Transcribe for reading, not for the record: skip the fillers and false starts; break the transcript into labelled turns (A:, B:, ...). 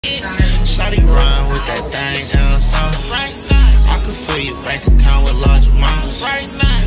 A: Shawty run with that thing down south. I could fill your bank account with large amounts.